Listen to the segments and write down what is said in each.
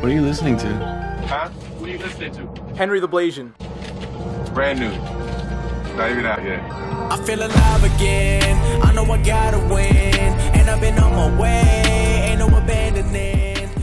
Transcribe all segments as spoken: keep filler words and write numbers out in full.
What are you listening to? Huh? What are you listening to? Henry the Blasian. Brand new. Not even out yet. I feel alive again. I know I gotta win. And I've been on my way. Ain't no abandoning.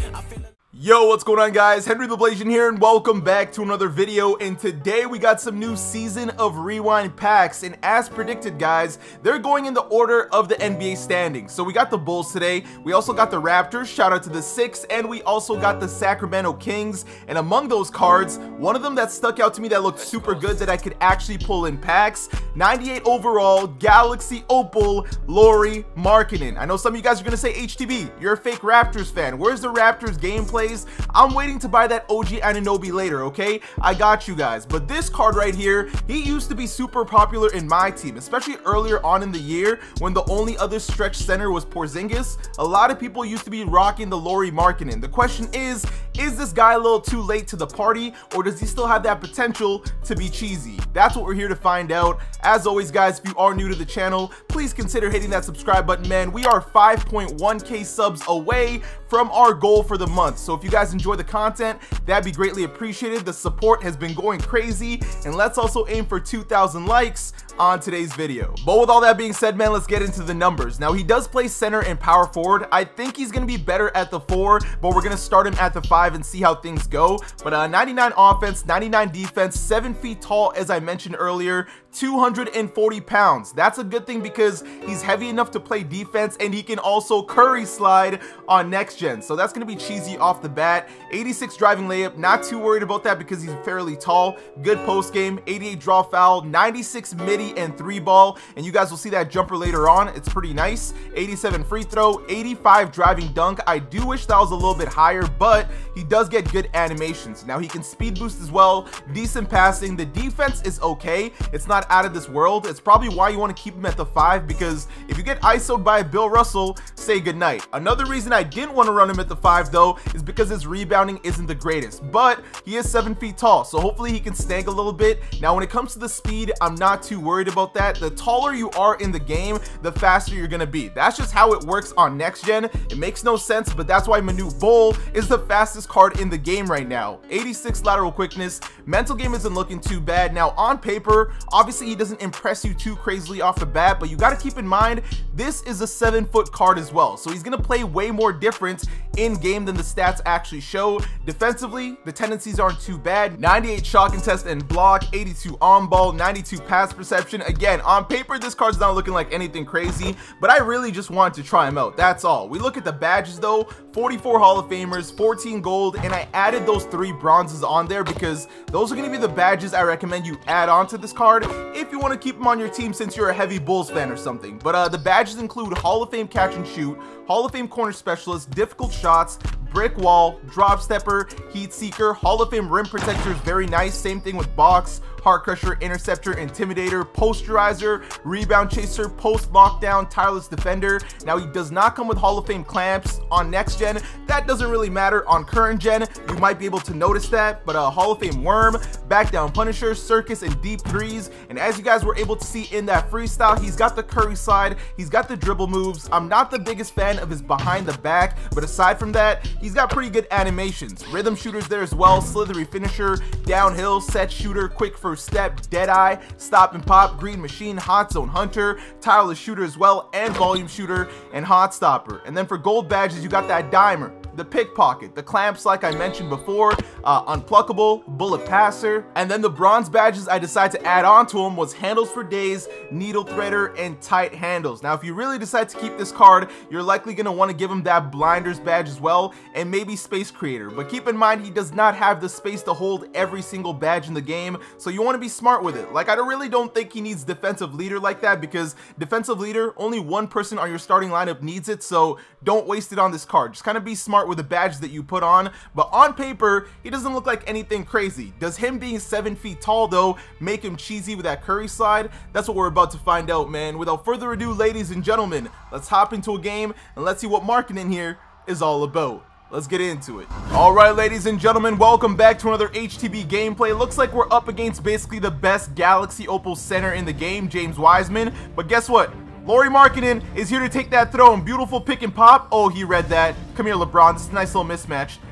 Yo, what's going on, guys? Henry the Blasian here, and welcome back to another video. And today we got some new Season of Rewind packs, and as predicted, guys, they're going in the order of the N B A standings. So we got the Bulls today, we also got the Raptors, shout out to the Six, and we also got the Sacramento Kings. And among those cards, one of them that stuck out to me that looked super good that I could actually pull in packs, ninety-eight overall, Galaxy Opal, Lauri Markkanen. I know some of you guys are gonna say, H T B, you're a fake Raptors fan. Where's the Raptors gameplay? I'm waiting to buy that O G Anunoby later, okay? I got you guys. But this card right here, he used to be super popular in my team, especially earlier on in the year when the only other stretch center was Porzingis. A lot of people used to be rocking the Lauri Markkanen. The question is, is this guy a little too late to the party, or does he still have that potential to be cheesy? That's what we're here to find out. As always, guys, if you are new to the channel, please consider hitting that subscribe button, man. We are five point one K subs away from our goal for the month. So if you guys enjoy the content, that'd be greatly appreciated. The support has been going crazy, and let's also aim for two thousand likes on today's video. But with all that being said, man, let's get into the numbers. Now, he does play center and power forward. I think he's going to be better at the four, but we're going to start him at the five and see how things go. But uh, ninety-nine offense, ninety-nine defense, seven feet tall, as I mentioned earlier, two hundred forty pounds. That's a good thing because he's heavy enough to play defense, and he can also curry slide on next gen. So that's going to be cheesy off the bat. eighty-six driving layup, not too worried about that because he's fairly tall. Good post game, eighty-eight draw foul, ninety-six midi and three ball, and you guys will see that jumper later on. It's pretty nice. eighty-seven free throw, eighty-five driving dunk. I do wish that was a little bit higher, but he does get good animations. Now he can speed boost as well, decent passing. The defense is okay. It's not out of this world. It's probably why you want to keep him at the five, because if you get I S O'd by Bill Russell, say goodnight. Another reason I didn't want to run him at the five though is because his rebounding isn't the greatest, but he is seven feet tall, so hopefully he can snag a little bit. Now when it comes to the speed, I'm not too worried about that. The taller you are in the game, the faster you're gonna be. That's just how it works on next gen. It makes no sense, but that's why Manute Bol is the fastest card in the game right now. eighty-six lateral quickness. Mental game isn't looking too bad. Now on paper, obviously he doesn't impress you too crazily off the bat, but you got to keep in mind this is a seven foot card as well, so he's gonna play way more different in game than the stats actually show. Defensively, the tendencies aren't too bad. ninety-eight shot contest and block, eighty-two on ball, ninety-two pass perception. Again, on paper this card's not looking like anything crazy, but I really just wanted to try him out, that's all. We look at the badges though, forty-four Hall of Famers, fourteen gold, and I added those three bronzes on there because those are going to be the badges I recommend you add on to this card if you want to keep them on your team since you're a heavy Bulls fan or something. But uh, the badges include Hall of Fame catch and shoot, Hall of Fame corner specialist, difficult shots, brick wall, drop stepper, heat seeker, Hall of Fame rim protector is very nice. Same thing with box, heart crusher, interceptor, intimidator, posterizer, rebound chaser, post lockdown, tireless defender. Now he does not come with Hall of Fame clamps on next gen. That doesn't really matter on current gen. You might be able to notice that, but a uh, Hall of Fame worm, back down punisher, circus, and deep threes. And as you guys were able to see in that freestyle, he's got the curry slide, he's got the dribble moves. I'm not the biggest fan of his behind the back, but aside from that, he's got pretty good animations. Rhythm shooters there as well, slithery finisher, downhill, set shooter, quick first step, dead eye, stop and pop, green machine, hot zone hunter, tireless shooter as well, and volume shooter, and hot stopper. And then for gold badges, you got that dimer, the pickpocket, the clamps like I mentioned before, uh, unpluckable, bullet passer. And then the bronze badges I decided to add on to him was handles for days, needle threader, and tight handles. Now if you really decide to keep this card, you're likely going to want to give him that blinders badge as well, and maybe space creator. But keep in mind he does not have the space to hold every single badge in the game, so you want to be smart with it. Like, I don't really don't think he needs defensive leader like that, because defensive leader, only one person on your starting lineup needs it, so don't waste it on this card. Just kind of be smart with the badge that you put on. But on paper, he doesn't look like anything crazy. Does him being seven feet tall though make him cheesy with that curry slide? That's what we're about to find out, man. Without further ado, ladies and gentlemen, let's hop into a game and let's see what Markkanen here is all about. Let's get into it. Alright, ladies and gentlemen, welcome back to another H T B gameplay. Looks like we're up against basically the best Galaxy Opal center in the game, James Wiseman. But guess what? Lauri Markkanen is here to take that throne. Beautiful pick and pop. Oh, he read that. Come here, LeBron. This is a nice little mismatch.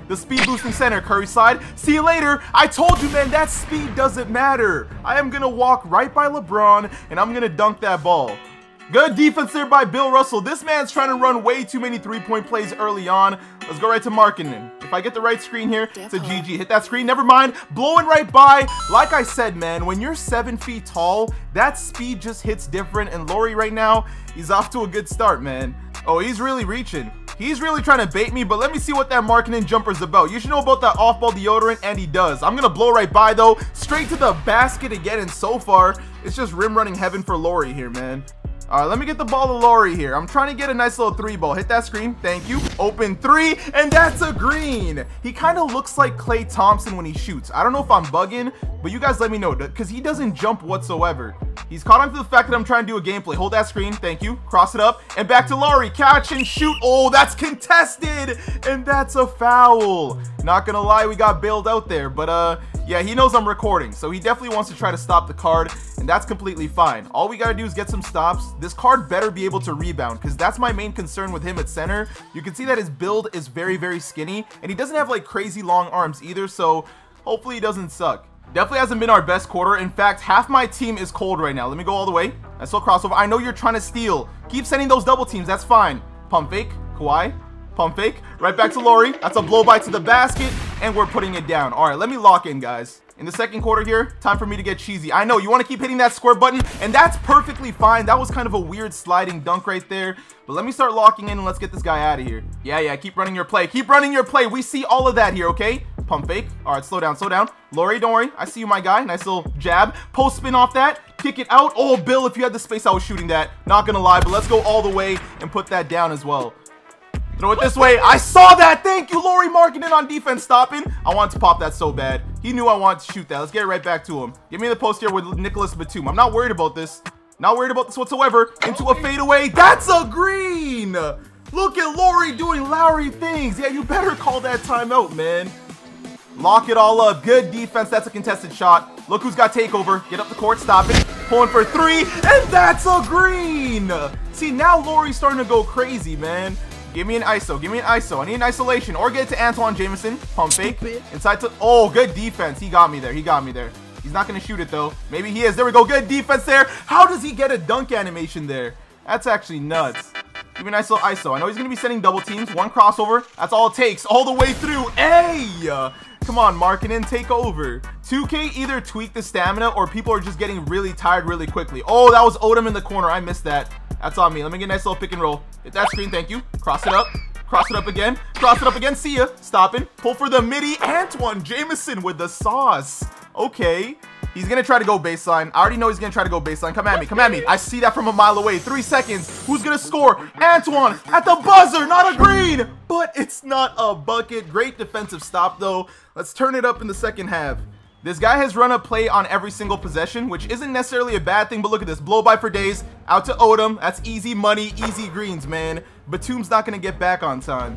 The speed boosting center, Curry slide. See you later. I told you, man, that speed doesn't matter. I am going to walk right by LeBron, and I'm going to dunk that ball. Good defense there by Bill Russell. This man's trying to run way too many three-point plays early on. Let's go right to Markkanen. If I get the right screen here, it's a G G. Hit that screen. Never mind. Blowing right by. Like I said, man, when you're seven feet tall, that speed just hits different. And Lauri right now, he's off to a good start, man. Oh, he's really reaching. He's really trying to bait me, but let me see what that Markkanen jumper's about. You should know about that off-ball deodorant, and he does. I'm going to blow right by, though. Straight to the basket again, and so far, it's just rim running heaven for Lauri here, man. All right, let me get the ball to Lauri here. I'm trying to get a nice little three ball. Hit that screen. Thank you. Open three, and that's a green. He kind of looks like Klay Thompson when he shoots. I don't know if I'm bugging, but you guys let me know, because he doesn't jump whatsoever. He's caught on to the fact that I'm trying to do a gameplay. Hold that screen. Thank you. Cross it up, and back to Lauri. Catch and shoot. Oh, that's contested, and that's a foul. Not gonna lie, we got bailed out there, but uh, yeah, he knows I'm recording, so he definitely wants to try to stop the card, and that's completely fine. All we gotta do is get some stops. This card better be able to rebound, because that's my main concern with him at center. You can see that his build is very, very skinny, and he doesn't have like crazy long arms either, so hopefully he doesn't suck. Definitely hasn't been our best quarter. In fact, half my team is cold right now. Let me go all the way. I still crossover. I know you're trying to steal. Keep sending those double teams. That's fine. Pump fake. Kawhi. Pump fake. Right back to Lauri. That's a blow by to the basket, and we're putting it down. All right, let me lock in, guys. In the second quarter here, time for me to get cheesy. I know you want to keep hitting that square button, and that's perfectly fine. That was kind of a weird sliding dunk right there, but let me start locking in and let's get this guy out of here. Yeah, yeah, keep running your play. Keep running your play. We see all of that here, okay? Pump fake. All right, slow down, slow down. Lauri, don't worry. I see you, my guy. Nice little jab. Post spin off that. Kick it out. Oh, Bill, if you had the space, I was shooting that. Not gonna lie, but let's go all the way and put that down as well. Throw it this way. I saw that. Thank you, Lauri Markkanen on defense stopping. I wanted to pop that so bad. He knew I wanted to shoot that. Let's get it right back to him. Give me the post here with Nicholas Batum. I'm not worried about this. Not worried about this whatsoever. Into a fadeaway. That's a green. Look at Lauri doing Lowry things. Yeah, you better call that timeout, man. Lock it all up. Good defense. That's a contested shot. Look who's got takeover. Get up the court. Stop it. Pulling for three. And that's a green. See, now Lauri's starting to go crazy, man. Give me an I S O. Give me an I S O. I need an isolation. Or get it to Antawn Jamison. Pump fake. Inside to... Oh, good defense. He got me there. He got me there. He's not going to shoot it, though. Maybe he is. There we go. Good defense there. How does he get a dunk animation there? That's actually nuts. Give me a nice little I S O. I know he's going to be sending double teams. One crossover. That's all it takes. All the way through. Hey! Come on, Markkanen. Take over. two K either tweak the stamina or people are just getting really tired really quickly. Oh, that was Odom in the corner. I missed that. That's on me. Let me get a nice little pick and roll. Hit that screen. Thank you. Cross it up. Cross it up again. Cross it up again. See ya. Stopping. Pull for the midi. Antawn Jamison with the sauce. Okay. He's going to try to go baseline. I already know he's going to try to go baseline. Come at me. Come at me. I see that from a mile away. Three seconds. Who's going to score? Antawn at the buzzer. Not a green. But it's not a bucket. Great defensive stop, though. Let's turn it up in the second half. This guy has run a play on every single possession, which isn't necessarily a bad thing, but look at this. Blow by for days. Out to Odom. That's easy money, easy greens, man. Batum's not going to get back on time.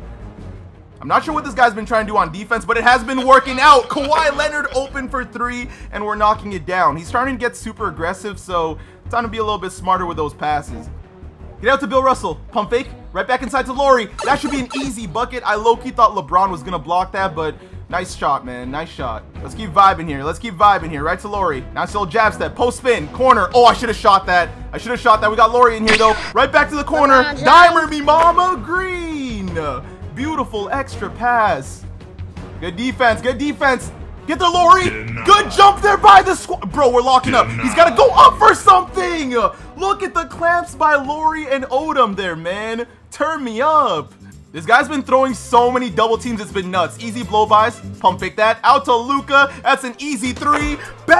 I'm not sure what this guy's been trying to do on defense, but it has been working out. Kawhi Leonard open for three, and we're knocking it down. He's starting to get super aggressive, so it's time to be a little bit smarter with those passes. Get out to Bill Russell. Pump fake. Right back inside to Lauri. That should be an easy bucket. I low-key thought LeBron was going to block that, but nice shot, man. Nice shot. Let's keep vibing here. Let's keep vibing here. Right to Lauri. Now still jab step. Post spin. Corner. Oh, I should have shot that. I should have shot that. We got Lauri in here, though. Right back to the corner. Dimer me, mama. Green. Beautiful extra pass. Good defense. Good defense. Get the Lauri. Good jump there by the squad. Bro, we're locking up. He's got to go up for something. Look at the clamps by Lauri and Odom there, man. Turn me up. This guy's been throwing so many double teams, it's been nuts. Easy blow bys. Pump fake that. Out to Luka. That's an easy three.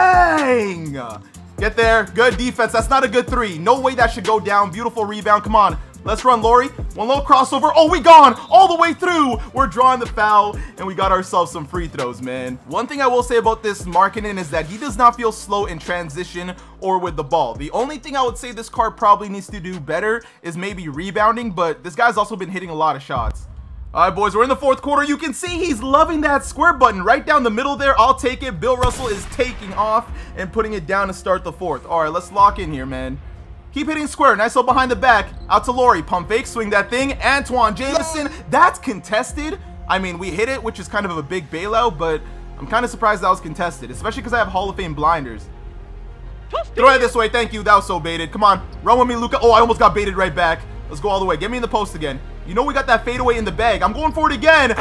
Bang. Get there. Good defense. That's not a good three. No way that should go down. Beautiful rebound. Come on. Let's run, Lauri. One little crossover. Oh, we gone all the way through. We're drawing the foul, and we got ourselves some free throws, man. One thing I will say about this Markkanen is that he does not feel slow in transition or with the ball. The only thing I would say this card probably needs to do better is maybe rebounding, but this guy's also been hitting a lot of shots. All right, boys, we're in the fourth quarter. You can see he's loving that square button right down the middle there. I'll take it. Bill Russell is taking off and putting it down to start the fourth. All right, let's lock in here, man. Keep hitting square. Nice little behind the back. Out to Lauri. Pump fake. Swing that thing. Antawn Jamison. That's contested. I mean, we hit it, which is kind of a big bailout, but I'm kind of surprised that was contested, especially because I have Hall of Fame blinders. Throw it this way. Thank you. That was so baited. Come on. Run with me, Luka. Oh, I almost got baited right back. Let's go all the way. Get me in the post again. You know we got that fadeaway in the bag. I'm going for it again.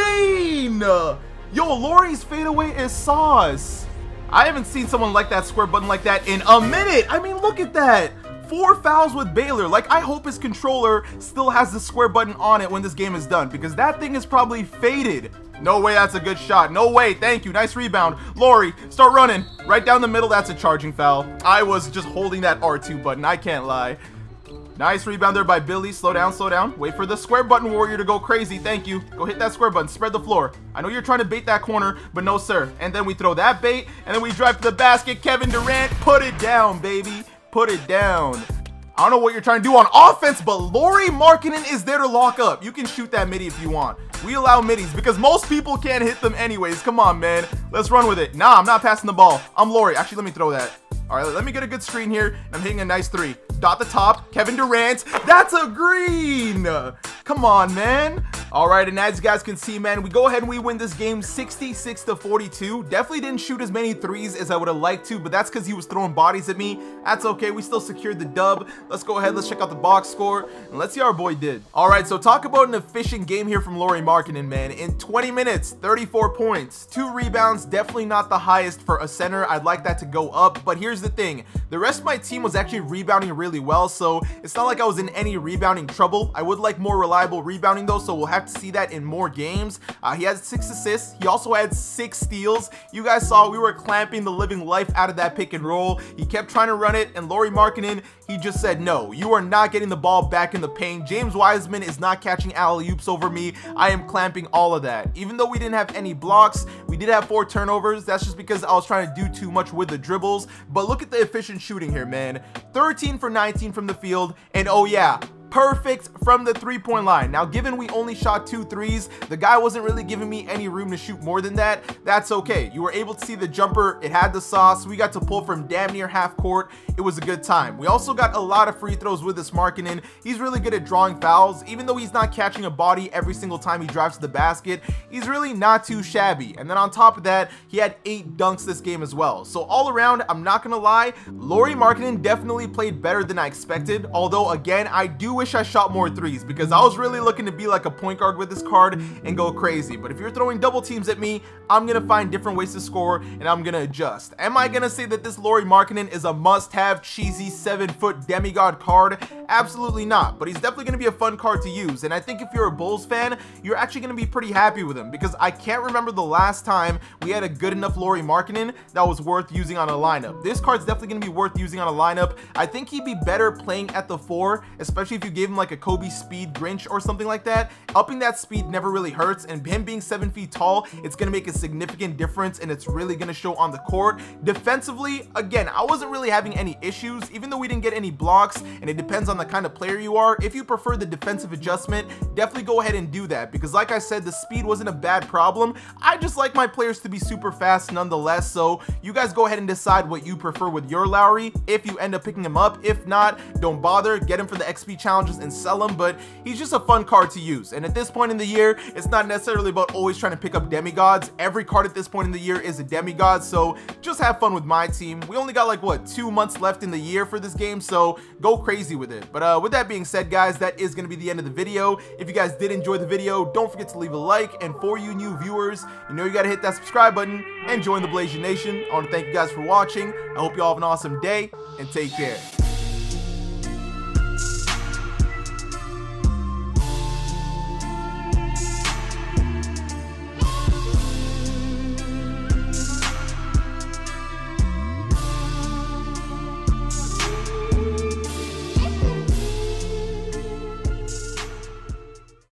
Green! Yo, Lauri's fadeaway is sauce. I haven't seen someone like that square button like that in a minute. I mean, look at that. Four fouls with Baylor. Like, I hope his controller still has the square button on it when this game is done, because that thing is probably faded. No way that's a good shot. No way. Thank you. Nice rebound. Lauri, start running. Right down the middle. That's a charging foul. I was just holding that R two button. I can't lie. Nice rebound there by Billy. Slow down, slow down. Wait for the square button warrior to go crazy. Thank you. Go hit that square button. Spread the floor. I know you're trying to bait that corner, but no, sir. And then we throw that bait, and then we drive to the basket. Kevin Durant, put it down, baby. Put it down. I don't know what you're trying to do on offense, but Lauri Markkanen is there to lock up. You can shoot that midi if you want. We allow middies because most people can't hit them anyways. Come on, man. Let's run with it. Nah, I'm not passing the ball. I'm Lauri. Actually, let me throw that. All right, let me get a good screen here. I'm hitting a nice three. Dot the top. Kevin Durant. That's a green. Come on, man. All right, and as you guys can see, man, we go ahead and we win this game sixty-six to forty-two. Definitely didn't shoot as many threes as I would have liked to, but that's because he was throwing bodies at me. That's okay. We still secured the dub. Let's go ahead. Let's check out the box score, and let's see how our boy did. All right, so talk about an efficient game here from Lauri Markkanen, man. In twenty minutes, thirty-four points, two rebounds. Definitely not the highest for a center. I'd like that to go up, but here's the thing. The rest of my team was actually rebounding really well, so it's not like I was in any rebounding trouble. I would like more reliable rebounding, though, so we'll have to see that in more games. Uh, he has six assists. He also had six steals. You guys saw we were clamping the living life out of that pick and roll. He kept trying to run it, and Lauri Markkanen, he just said, no, you are not getting the ball back in the paint. James Wiseman is not catching alley-oops over me. I am clamping all of that. Even though we didn't have any blocks, we did have four turnovers. That's just because I was trying to do too much with the dribbles. But look at the efficient shooting here, man. thirteen for nineteen from the field, and oh yeah, perfect from the three-point line. Now, given we only shot two threes, the guy wasn't really giving me any room to shoot more than that. That's okay. You were able to see the jumper. It had the sauce. We got to pull from damn near half court. It was a good time. We also got a lot of free throws with this Markkanen. He's really good at drawing fouls. Even though he's not catching a body every single time he drives to the basket, he's really not too shabby. And then on top of that, he had eight dunks this game as well. So all around, I'm not gonna lie, Lauri Markkanen definitely played better than I expected. Although again, I do wish I shot more threes because I was really looking to be like a point guard with this card and go crazy. But if you're throwing double teams at me, I'm gonna find different ways to score and I'm gonna adjust. Am I gonna say that this Lauri Markkanen is a must-have cheesy seven foot demigod card? Absolutely not, but he's definitely gonna be a fun card to use. And I think if you're a Bulls fan, you're actually gonna be pretty happy with him because I can't remember the last time we had a good enough Lauri Markkanen that was worth using on a lineup. This card's definitely gonna be worth using on a lineup. I think he'd be better playing at the four, especially if you gave him like a Kobe speed Grinch or something like that. Upping that speed never really hurts, and him being seven feet tall, it's gonna make a significant difference, and it's really gonna show on the court. Defensively, again, I wasn't really having any issues, even though we didn't get any blocks, and it depends on the kind of player you are. If you prefer the defensive adjustment, definitely go ahead and do that, because like I said, the speed wasn't a bad problem. I just like my players to be super fast nonetheless, so you guys go ahead and decide what you prefer with your Lauri if you end up picking him up. If not, don't bother, get him for the X P challenges and sell him, but he's just a fun card to use. And at this point in the year, it's not necessarily about always trying to pick up demigods. Every card at this point in the year is a demigod, so just have fun with my team. We only got like what, two months left in the year for this game, so go crazy with it. But uh with that being said, guys, that is going to be the end of the video. If you guys did enjoy the video, don't forget to leave a like, and for you new viewers, you know you got to hit that subscribe button and join the Blasian Nation. I want to thank you guys for watching. I hope you all have an awesome day and take care.